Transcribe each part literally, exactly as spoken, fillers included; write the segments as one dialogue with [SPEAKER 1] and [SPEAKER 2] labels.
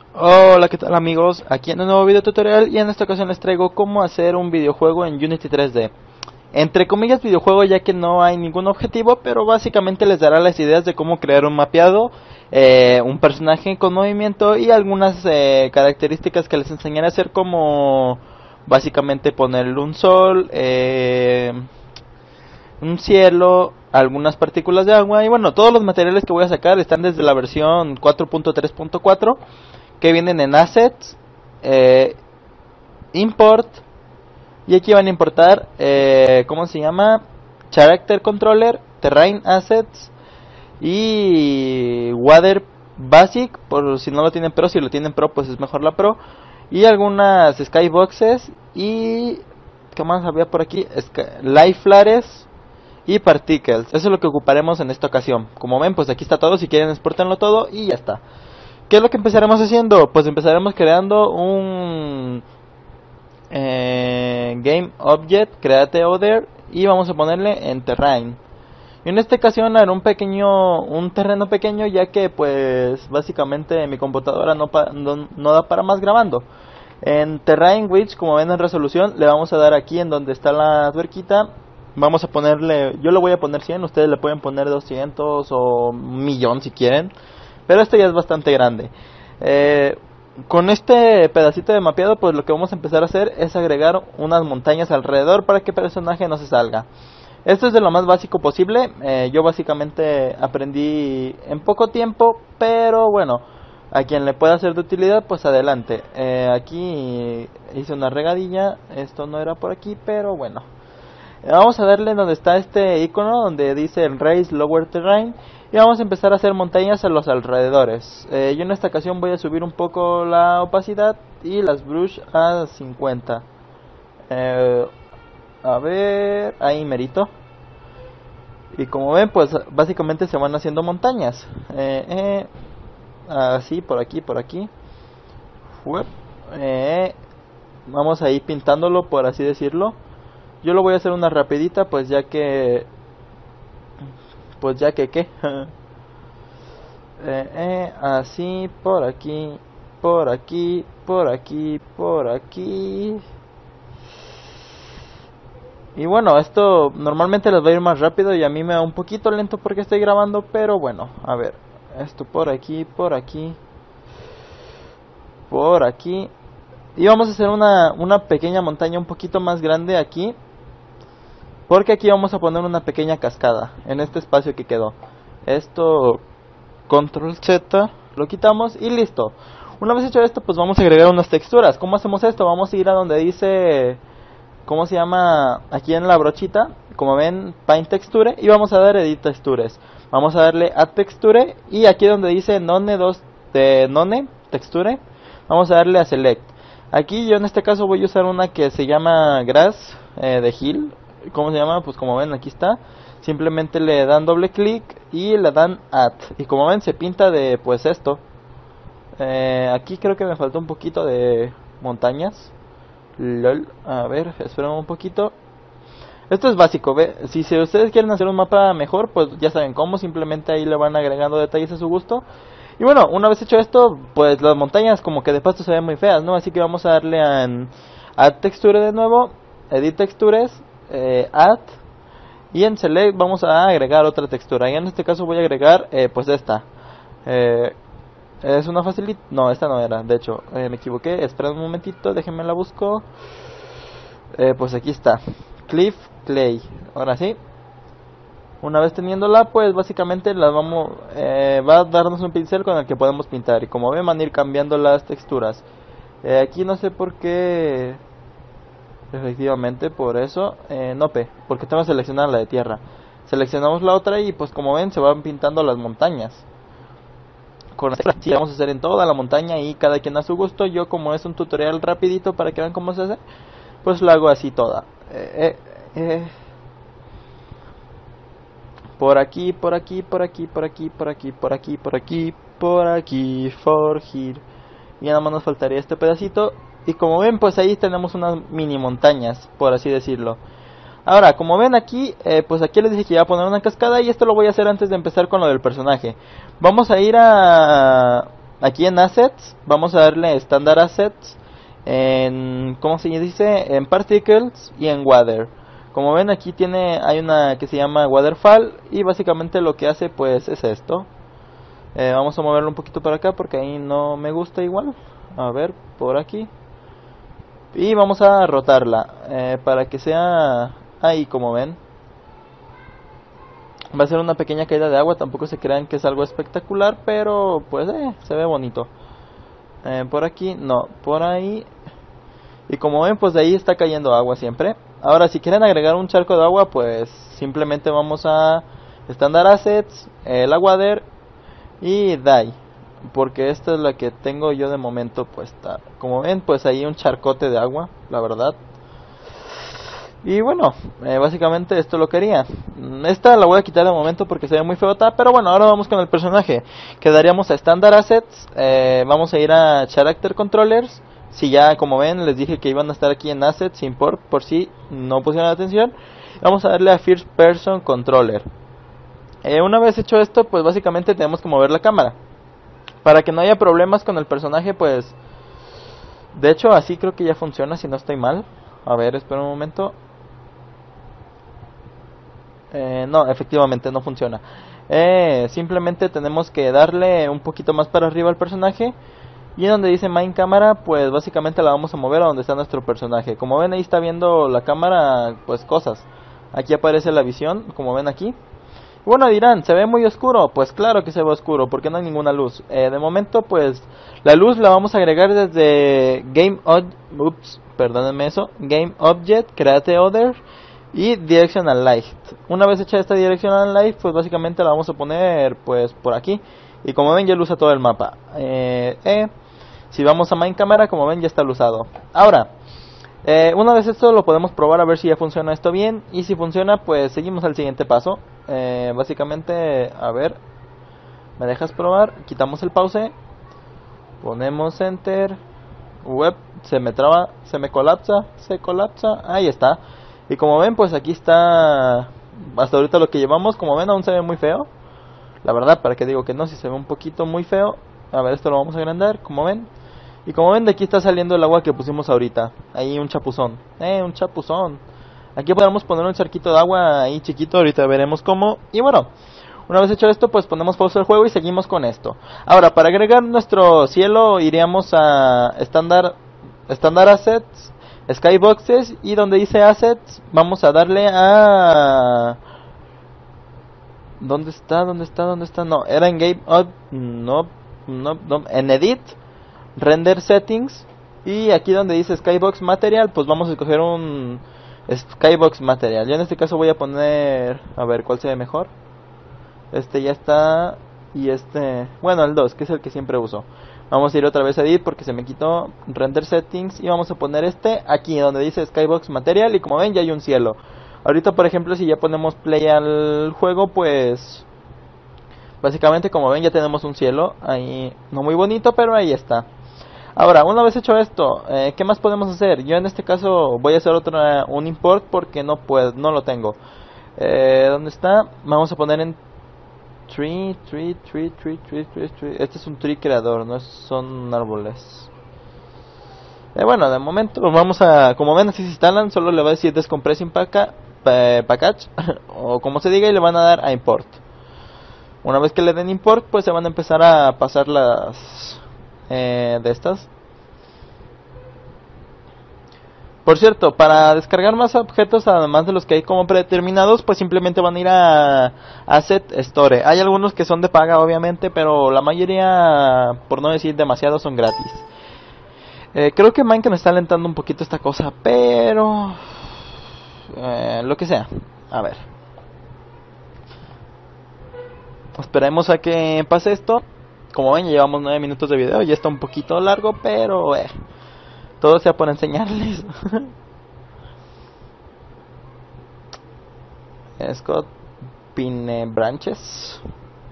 [SPEAKER 1] Hola, ¿qué tal amigos? Aquí en un nuevo video tutorial y en esta ocasión les traigo cómo hacer un videojuego en Unity tres D. Entre comillas videojuego, ya que no hay ningún objetivo, pero básicamente les dará las ideas de cómo crear un mapeado, eh, un personaje con movimiento y algunas eh, características que les enseñaré a hacer, como básicamente ponerle un sol, eh, un cielo, algunas partículas de agua. Y bueno, todos los materiales que voy a sacar están desde la versión cuatro punto tres punto cuatro, que vienen en Assets, eh, Import, y aquí van a importar, eh, ¿cómo se llama? Character Controller, Terrain Assets y Water Basic, por si no lo tienen Pro. Si lo tienen Pro, pues es mejor la Pro. Y algunas Skyboxes y... ¿qué más había por aquí? Light Flares y Particles. Eso es lo que ocuparemos en esta ocasión. Como ven, pues aquí está todo. Si quieren, exportenlo todo y ya está. ¿Qué es lo que empezaremos haciendo? Pues empezaremos creando un eh, Game Object, Create Other, y vamos a ponerle en Terrain. Y en esta ocasión haré un pequeño, un terreno pequeño, ya que pues básicamente mi computadora no, pa, no, no da para más grabando. En Terrain Width, como ven en resolución, le vamos a dar aquí en donde está la tuerquita. Vamos a ponerle, yo le voy a poner cien, ustedes le pueden poner doscientos o un millón si quieren, pero este ya es bastante grande. Eh, con este pedacito de mapeado, pues lo que vamos a empezar a hacer es agregar unas montañas alrededor para que el personaje no se salga. Esto es de lo más básico posible. eh, Yo básicamente aprendí en poco tiempo, pero bueno, a quien le pueda ser de utilidad, pues adelante. eh, Aquí hice una regadilla, esto no era por aquí, pero bueno. Vamos a darle donde está este icono donde dice el Raise Lower Terrain, y vamos a empezar a hacer montañas a los alrededores. eh, Yo en esta ocasión voy a subir un poco la opacidad y las brush a cincuenta. eh, A ver, ahí merito. Y como ven, pues básicamente se van haciendo montañas, eh, eh, así, por aquí, por aquí. Uep, eh, Vamos a ir pintándolo, por así decirlo. Yo lo voy a hacer una rapidita, pues ya que... Pues ya que qué. eh, eh, Así, por aquí, por aquí, por aquí, por aquí. Y bueno, esto normalmente les va a ir más rápido y a mí me da un poquito lento porque estoy grabando, pero bueno, a ver. Esto por aquí, por aquí, por aquí. Y vamos a hacer una, una pequeña montaña un poquito más grande aquí, porque aquí vamos a poner una pequeña cascada en este espacio que quedó. Esto, control Z, lo quitamos y listo. Una vez hecho esto, pues vamos a agregar unas texturas. ¿Cómo hacemos esto? Vamos a ir a donde dice, ¿cómo se llama? Aquí en la brochita, como ven, Paint Texture, y vamos a dar Edit Textures. Vamos a darle Add Texture, y aquí donde dice None dos de None Texture, vamos a darle a Select. Aquí yo en este caso voy a usar una que se llama Grass, eh, de Hill. ¿Cómo se llama? Pues como ven, aquí está. Simplemente le dan doble clic y le dan Add, y como ven se pinta de pues esto. eh, Aquí creo que me faltó un poquito de montañas. Lol. A ver, esperen un poquito. Esto es básico, ¿ve? Si, si ustedes quieren hacer un mapa mejor, pues ya saben cómo. Simplemente ahí le van agregando detalles a su gusto. Y bueno, una vez hecho esto, pues las montañas como que de pasto se ven muy feas, ¿no? Así que vamos a darle a Add Texture de nuevo, Edit Textures, eh, Add, y en Select vamos a agregar otra textura. Y en este caso voy a agregar eh, pues esta. eh, Es una facilita, no, esta no era, de hecho, eh, me equivoqué. Esperen un momentito, déjenme la busco. eh, Pues aquí está, Cliff Clay. Ahora sí. Una vez teniéndola, pues básicamente la vamos, eh, va a darnos un pincel con el que podemos pintar. Y como ven, van a ir cambiando las texturas. eh, Aquí no sé por qué. Efectivamente, por eso, eh, no P, porque tengo que seleccionar la de tierra. Seleccionamos la otra y pues como ven se van pintando las montañas. Con esta sí vamos a hacer en toda la montaña y cada quien a su gusto. Yo, como es un tutorial rapidito para que vean cómo se hace, pues lo hago así toda. eh, eh, eh. Por aquí, por aquí, por aquí, por aquí, por aquí, por aquí, por aquí, por aquí, for here. Y nada más nos faltaría este pedacito. Y como ven, pues ahí tenemos unas mini montañas, por así decirlo. Ahora, como ven aquí, eh, pues aquí les dije que iba a poner una cascada, y esto lo voy a hacer antes de empezar con lo del personaje. Vamos a ir a aquí en Assets vamos a darle Standard Assets en, ¿cómo se dice? En Particles y en Water. Como ven, aquí tiene, hay una que se llama Waterfall y básicamente lo que hace pues es esto. Eh, vamos a moverlo un poquito para acá porque ahí no me gusta igual. A ver, por aquí. Y vamos a rotarla eh, para que sea ahí, como ven. Va a ser una pequeña caída de agua, tampoco se crean que es algo espectacular, pero pues eh, se ve bonito. Eh, por aquí, no, por ahí. Y como ven, pues de ahí está cayendo agua siempre. Ahora, si quieren agregar un charco de agua, pues simplemente vamos a Standard Assets, el Water y Die. Porque esta es la que tengo yo de momento puesta. Como ven, pues ahí un charcote de agua, la verdad. Y bueno, eh, básicamente esto lo quería. Esta la voy a quitar de momento porque se ve muy feota. Pero bueno, ahora vamos con el personaje. Quedaríamos a Standard Assets. eh, Vamos a ir a Character Controllers. Si ya, como ven, les dije que iban a estar aquí en Assets, Import, por si no pusieron atención. Vamos a darle a First Person Controller. eh, Una vez hecho esto, pues básicamente tenemos que mover la cámara para que no haya problemas con el personaje, pues. De hecho, así creo que ya funciona, si no estoy mal. A ver, espera un momento. Eh, no, efectivamente no funciona. Eh, simplemente tenemos que darle un poquito más para arriba al personaje. Y donde dice Main Cámara, pues básicamente la vamos a mover a donde está nuestro personaje. Como ven, ahí está viendo la cámara, pues cosas. Aquí aparece la visión, como ven aquí. Bueno, dirán, ¿se ve muy oscuro? Pues claro que se ve oscuro, porque no hay ninguna luz. Eh, de momento, pues, la luz la vamos a agregar desde Game Ob... Ups, perdónenme eso. Game Object, Create Other y Directional Light. Una vez hecha esta Directional Light, pues básicamente la vamos a poner, pues, por aquí. Y como ven, ya lo usa todo el mapa. Eh, eh, si vamos a Main Camera, como ven, ya está usado. Ahora... Eh, una vez esto lo podemos probar a ver si ya funciona esto bien. Y si funciona, pues seguimos al siguiente paso. eh, Básicamente, a ver, ¿me dejas probar? Quitamos el pause, ponemos enter. Web, se me traba, se me colapsa, se colapsa, ahí está. Y como ven, pues aquí está. Hasta ahorita lo que llevamos, como ven, aún se ve muy feo. La verdad, para que digo que no, si se ve un poquito muy feo. A ver, esto lo vamos a agrandar, como ven. Y como ven, de aquí está saliendo el agua que pusimos ahorita. Ahí un chapuzón. Eh, un chapuzón. Aquí podemos poner un charquito de agua ahí chiquito. Ahorita veremos cómo. Y bueno, una vez hecho esto, pues ponemos pausa al juego y seguimos con esto. Ahora, para agregar nuestro cielo, iríamos a Standard, Standard Assets, Skyboxes. Y donde dice Assets, vamos a darle a... ¿Dónde está? ¿Dónde está? ¿Dónde está? No, era en Game... Oh, no, no, no, en Edit. Render Settings. Y aquí donde dice Skybox Material, pues vamos a escoger un Skybox Material. Yo en este caso voy a poner, a ver cuál se ve mejor. Este ya está. Y este, bueno, el dos, que es el que siempre uso. Vamos a ir otra vez a Edit porque se me quitó. Render Settings. Y vamos a poner este aquí donde dice Skybox Material. Y como ven, ya hay un cielo. Ahorita, por ejemplo, si ya ponemos play al juego, pues básicamente, como ven, ya tenemos un cielo. Ahí, no muy bonito, pero ahí está. Ahora, una vez hecho esto, eh, ¿qué más podemos hacer? Yo en este caso voy a hacer otra, un import porque no puedo, no lo tengo. Eh, ¿Dónde está? Vamos a poner en tree, tree, tree, tree, tree, tree, tree. Este es un tree creador, no son árboles. Eh, bueno, de momento vamos a, como ven, así se instalan, solo le va a decir Descompressing paca, pa, Package, o como se diga, y le van a dar a Import. Una vez que le den Import, pues se van a empezar a pasar las... Eh, de estas. Por cierto, para descargar más objetos además de los que hay como predeterminados, pues simplemente van a ir a Asset Store. Hay algunos que son de paga obviamente, pero la mayoría, por no decir demasiado, son gratis. eh, Creo que Minecraft me está alentando un poquito esta cosa, pero eh, lo que sea. A ver, esperemos a que pase esto. Como ven, ya llevamos nueve minutos de video. Ya está un poquito largo, pero eh, todo sea por enseñarles. Scott Pine Branches.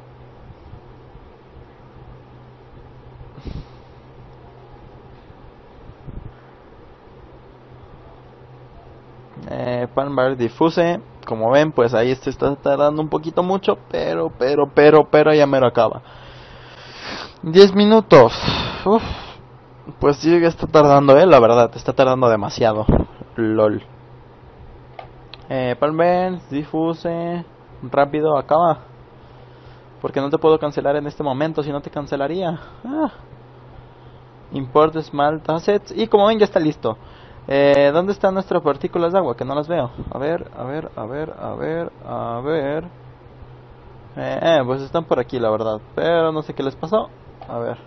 [SPEAKER 1] eh, Panbar Diffuse. Como ven, pues ahí se está tardando un poquito mucho, pero, pero, pero, pero ya me lo acaba. diez minutos. Uf. Pues sí, está tardando, eh, la verdad, está tardando demasiado. LOL. Eh, Palmens, Diffuse, rápido, acaba. Porque no te puedo cancelar en este momento, si no te cancelaría. Ah. Import Smart Assets. Y como ven, ya está listo. Eh, ¿Dónde están nuestras partículas de agua? Que no las veo. A ver, a ver, a ver, a ver, a ver. Eh, eh, pues están por aquí, la verdad. Pero no sé qué les pasó. A ver.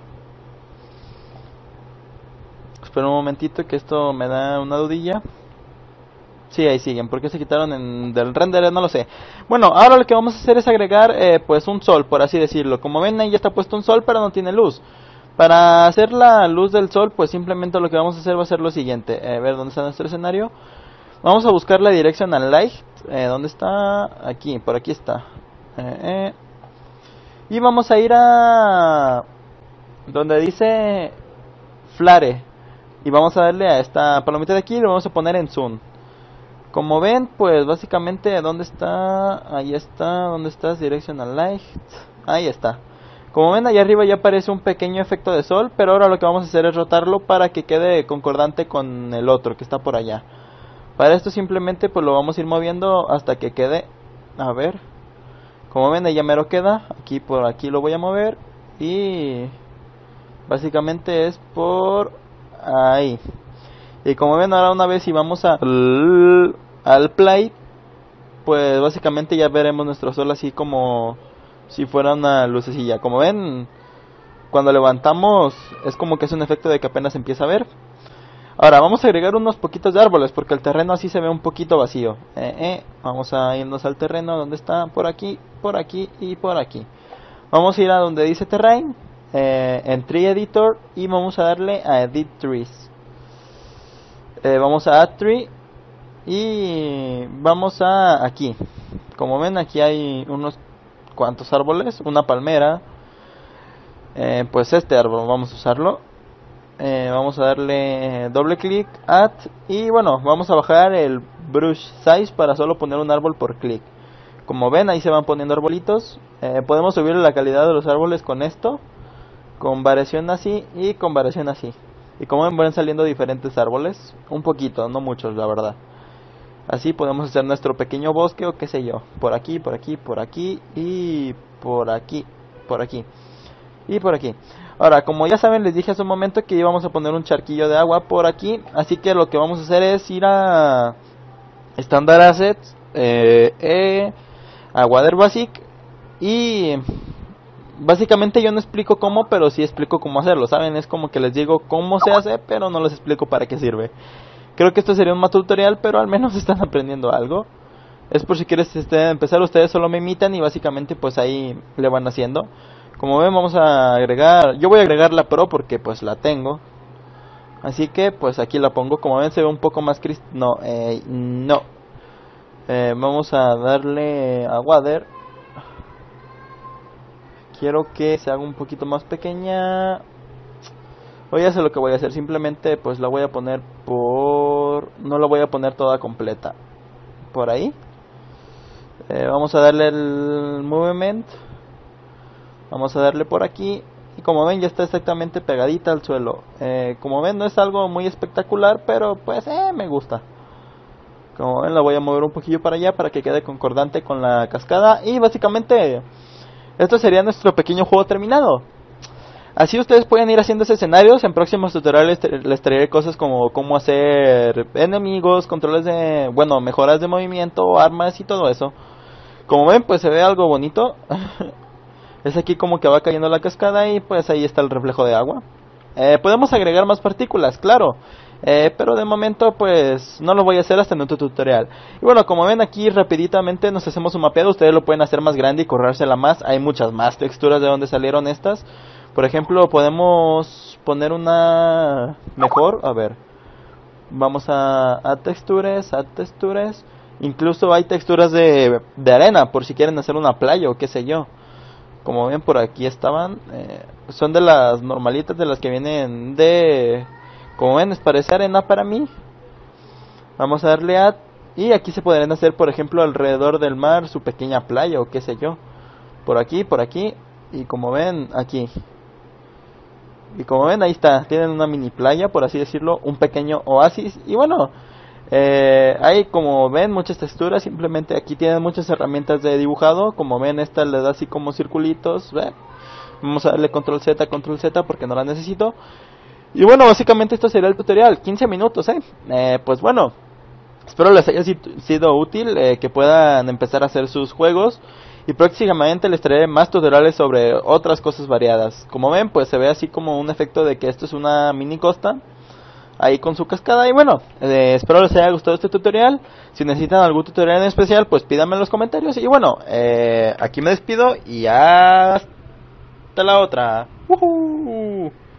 [SPEAKER 1] Espera un momentito que esto me da una dudilla. Sí, ahí siguen. ¿Por qué se quitaron en, del render? No lo sé. Bueno, ahora lo que vamos a hacer es agregar eh, pues un sol, por así decirlo. Como ven, ahí ya está puesto un sol, pero no tiene luz. Para hacer la luz del sol, pues simplemente lo que vamos a hacer va a ser lo siguiente. Eh, a ver, ¿dónde está nuestro escenario? Vamos a buscar la dirección al light. Eh, ¿Dónde está? Aquí, por aquí está. Eh, eh. Y vamos a ir a... donde dice... Flare. Y vamos a darle a esta palomita de aquí y lo vamos a poner en zoom. Como ven, pues básicamente, ¿dónde está? Ahí está, ¿dónde estás? Directional Light. Ahí está. Como ven, allá arriba ya aparece un pequeño efecto de sol, pero ahora lo que vamos a hacer es rotarlo para que quede concordante con el otro que está por allá. Para esto simplemente pues lo vamos a ir moviendo hasta que quede, a ver. Como ven, ya mero queda. Aquí por aquí lo voy a mover y básicamente es por ahí. Y como ven, ahora una vez si vamos a al play, pues básicamente ya veremos nuestro sol así como si fuera una lucecilla. Como ven, cuando levantamos es como que es un efecto de que apenas empieza a ver. Ahora vamos a agregar unos poquitos de árboles porque el terreno así se ve un poquito vacío. eh, eh. Vamos a irnos al terreno donde está, por aquí, por aquí y por aquí. Vamos a ir a donde dice terrain, eh, en tree editor, y vamos a darle a edit trees. Eh, vamos a add tree y vamos a aquí. Como ven, aquí hay unos cuantos árboles, una palmera. Eh, pues este árbol vamos a usarlo. Eh, vamos a darle doble clic, add, y bueno, vamos a bajar el brush size para solo poner un árbol por clic. Como ven, ahí se van poniendo arbolitos. Eh, podemos subir la calidad de los árboles con esto, con variación así y con variación así. Y como ven, van saliendo diferentes árboles, un poquito, no muchos la verdad. Así podemos hacer nuestro pequeño bosque o qué sé yo, por aquí, por aquí, por aquí y por aquí, por aquí y por aquí. Ahora, como ya saben, les dije hace un momento que íbamos a poner un charquillo de agua por aquí, así que lo que vamos a hacer es ir a Standard Assets, eh, eh, a Water Basic, y básicamente yo no explico cómo, pero sí explico cómo hacerlo, ¿saben? Es como que les digo cómo se hace, pero no les explico para qué sirve. Creo que esto sería un más tutorial, pero al menos están aprendiendo algo. Es por si quieres este, empezar, ustedes solo me imitan y básicamente pues ahí le van haciendo. Como ven, vamos a agregar, yo voy a agregar la Pro porque pues la tengo. Así que pues aquí la pongo, como ven se ve un poco más crist... No, eh, no. Eh, vamos a darle a Water. Quiero que se haga un poquito más pequeña. Hoy ya sé lo que voy a hacer, simplemente pues la voy a poner por... no la voy a poner toda completa. Por ahí. Eh, vamos a darle el movement. Vamos a darle por aquí. Y como ven ya está exactamente pegadita al suelo. Eh, como ven no es algo muy espectacular, pero pues eh, me gusta. Como ven la voy a mover un poquillo para allá para que quede concordante con la cascada. Y básicamente esto sería nuestro pequeño juego terminado. Así ustedes pueden ir haciendo escenarios. En próximos tutoriales les traeré cosas como cómo hacer enemigos, controles de... bueno, mejoras de movimiento, armas y todo eso. Como ven pues se ve algo bonito. Es aquí como que va cayendo la cascada y pues ahí está el reflejo de agua. Eh, podemos agregar más partículas, claro. Eh, pero de momento pues no lo voy a hacer hasta en otro tutorial. Y bueno, como ven aquí rapiditamente nos hacemos un mapeado. Ustedes lo pueden hacer más grande y corrérsela más. Hay muchas más texturas de donde salieron estas. Por ejemplo, podemos poner una mejor, a ver. Vamos a, a texturas, a texturas. Incluso hay texturas de, de arena, por si quieren hacer una playa o qué sé yo. Como ven por aquí estaban, eh, son de las normalitas, de las que vienen de... como ven, parece arena para mí. Vamos a darle a... y aquí se podrían hacer, por ejemplo, alrededor del mar su pequeña playa o qué sé yo. Por aquí, por aquí, y como ven, aquí. Y como ven, ahí está, tienen una mini playa, por así decirlo, un pequeño oasis. Y bueno, eh, hay como ven muchas texturas, simplemente aquí tienen muchas herramientas de dibujado. Como ven, esta le da así como circulitos, ¿ve? Vamos a darle control Z, control Z porque no la necesito. Y bueno, básicamente esto sería el tutorial, quince minutos, ¿eh? eh pues bueno, espero les haya sido útil, eh, que puedan empezar a hacer sus juegos. Y próximamente les traeré más tutoriales sobre otras cosas variadas. Como ven, pues se ve así como un efecto de que esto es una mini costa, ahí con su cascada. Y bueno, eh, espero les haya gustado este tutorial. Si necesitan algún tutorial en especial, pues pídanme en los comentarios. Y bueno, eh, aquí me despido y hasta la otra. ¡Woohoo!